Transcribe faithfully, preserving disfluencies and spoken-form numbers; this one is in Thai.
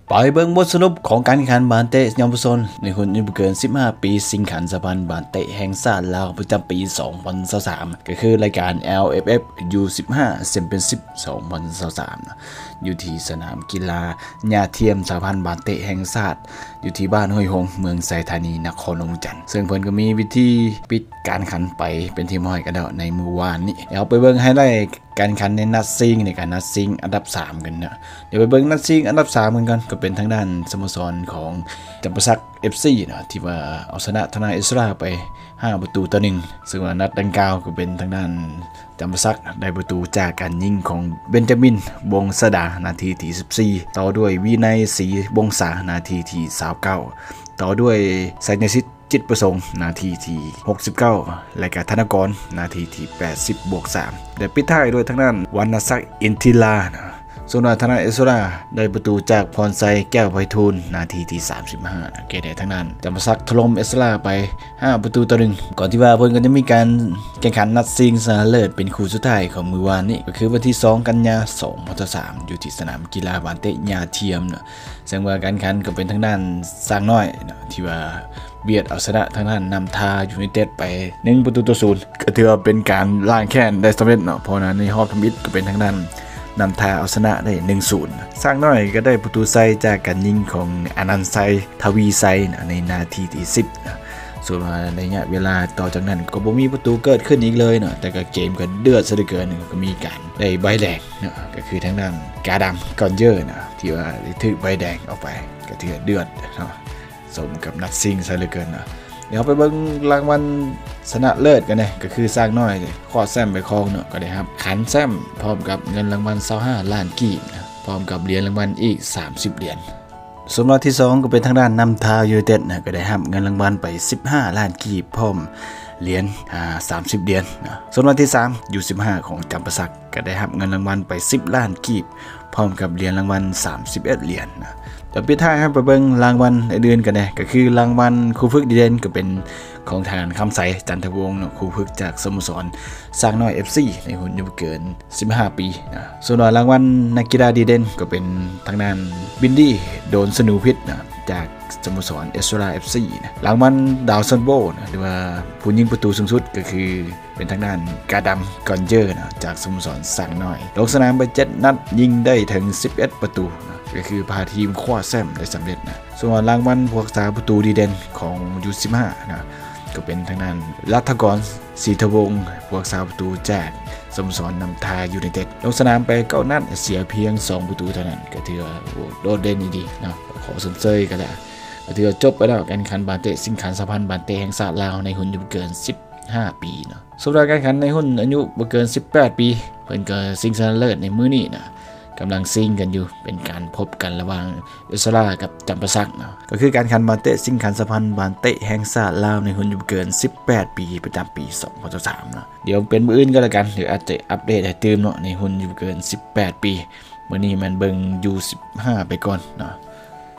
ไปเบิ่งบทสรุปของการแข่งขันบาลเตะเยาวชนในรุ่นอายุเกินสิบห้าปีสิงขันสะพานบาลเตะแห่งชาติลาวประจำปีสองพันยี่สิบสามก็คือรายการ แอล เอฟ เอฟ ยู สิบห้า Championship สองพันยี่สิบสามอยู่ที่สนามกีฬาหญ้าเทียมสะพานบาลเตะแห่งชาติอยู่ที่บ้านห้วยหงเมืองไซธานีนครหลวงจันทร์ซึ่งเพิ่นก็มีวิธีปิดการขันไปเป็นที่ม้อยกันแล้วในมื้อวานนี้เดี๋ยวไปเบิ่งไฮไลท์การขันในนัดซิงในการนัดซิงอันดับสามกันเนาะเดี๋ยวไปเบิ่งนัดซิงอันดับสามกันกันก็เป็นทางด้านสโมสรของจำปาสัก เอฟ ซี เนาะที่ว่าเอาชนะธนาอิสราไปห้าประตูต่อหนึ่งซึ่งว่านัดดังกล่าวก็เป็นทางด้านจำปาสักได้ประตูจากการยิงของเบนจามินวงศดานาทีที่สิบสี่ต่อด้วยวินัยศรีวงศานาทีที่ยี่สิบเก้าต่อด้วยไซเนซิตจิตประสงค์นาทีที่หกสิบเก้าและก็ธนกรนาทีที่แปดสิบบวกสามและปิดท้ายโดยทางด้านวรรณศักดิ์อินทิลานะส่วนทางด้านเอสราได้ประตูจากพรไซแก้วไพฑูรย์นาทีที่สามสิบห้าเกเดทางนั้นจำปาสักถล่มเอสราไปห้าประตูต่อหนึ่งก่อนที่ว่าเพิ่นก็จะมีการแข่งขันนัดชิงชนะเลิศเป็นคู่สุดท้ายของมื้อวานนี้ก็คือวันที่สองกันยายนสองพันยี่สิบสามอยู่ที่สนามกีฬาบาลเตะหญ้าเทียมเนาะซึ่งว่าการแข่งขันก็เป็นทางด้านสร้างน้อยเนาะที่ว่าเบียดเอาชนะทางด้านนำทายูไนเต็ดไปหนึ่งประตูต่อศูนย์ก็ถือว่าเป็นการล้างแค้นได้สำเร็จเนาะเพราะนั้นในรอบทำอิฐก็เป็นทางด้านนำทาเอาชนะได้ หนึ่งศูนย์ สร้างน้อยก็ได้ประตูไซจากการยิงของอนันต์ไซทวีไซในนาทีที่สิบนะส่วนในระยะเวลาต่อจากนั้นก็บ่มีประตูเกิดขึ้นอีกเลยเนาะแต่ก็เกมก็เดือดซะเหลือเกินก็มีการได้ใบแดงเนาะก็คือทางด้านกาดำก่อนเยอะนะที่ว่าได้ถือใบแดงออกไปก็ถือเดือดเนาะสมกับนัดซิงซะเหลือเกินเนาะเดี๋ยวไปเบิ่งรางวัลชนะเลิศกันเลยก็คือสร้างน้อยข้อแซมไปครองเนาะก็ได้ครับขันแซมพร้อมกับเงินรางวัลยี่สิบห้าล้านกีบนะพร้อมกับเหรียญรางวัลอีกสามสิบเหรียญส่วนรอบที่สองก็เป็นทางด้านนำทายูไนเต็ดนะก็ได้รับเงินรางวัลไปสิบห้าล้านกีบพร้อมเหรียญอ่าสามสิบเหรียญนะส่วนรอบที่สามยูสิบห้าของจำปาสักก็ได้รับเงินรางวัลไปสิบล้านกีบพร้อมกับเหรียญรางวัลสามสิบเอ็ดเหรียญนะแต่ปิดท้ายให้ไปเบิ่งรางวัลอื่นๆกันนะก็คือรางวัลครูฝึกดีเด่นก็เป็นของทางคำใสจันทวงศ์ครูฝึกจากสโมสรสร้างน้อย เอฟ ซี ในรุ่นอายุเกินสิบห้าปีนะส่วนรางวัลนักกีฬาดีเด่นก็เป็นทางด้านบินดี้โดนสนูพิษนะจากสโมสรเอสรา เอฟ ซี นะรางวัลดาวซันโบนะหรือว่าผู้ยิงประตูสูงสุดก็คือเป็นทางด้านกาดำกอนเยอร์นะจากสโมสรสร้างน้อยลงสนามไปเจ็ดนัดยิงได้ถึงสิบเอ็ดประตูนะก็คือพาทีมคว้าแชมป์ได้สำเร็จนะส่วนรางวัลผู้รักษาประตูดีเด่นของยูสิบห้านะก็เป็นทางด้านรัฐกรศรีทวงศ์ผู้รักษาประตูจากสโมสรนำทายูไนเต็ดลงสนามไปเก้านัดเสียเพียงสองประตูเท่านั้นก็ถือว่าโดดเด่นดีๆนะขอสนเซยก็ได้ก็ถือว่าจบไปแล้วการแข่งขันบาลเตะสิงขันสะพานบาลเตะแห่งชาติลาวในรุ่นอายุเกินสิบห้าปีเนาะสำหรับการแข่งขันในรุ่นอายุบ่เกินสิบแปดปีเพิ่นก็ชิงชนะเลิศในมื้อนี้นะกำลังซิงกันอยู่เป็นการพบกันระหว่างเอสรากับจำปาสักเนาะก็คือการแข่งขันบาลเตะสิงขันสะพานบาลเตะแห่งชาติลาวในรุ่นอายุเกินสิบแปดปีประจำปีสองพันยี่สิบสามเนาะเดี๋ยวเป็นมื้ออื่นก็แล้วกันเดี๋ยวอาจจะอัปเดตให้เติมเนาะในรุ่นอายุเกินสิบแปดปีมื้อนี้มันเบิ่ง ยู สิบห้า ไปก่อนเนาะ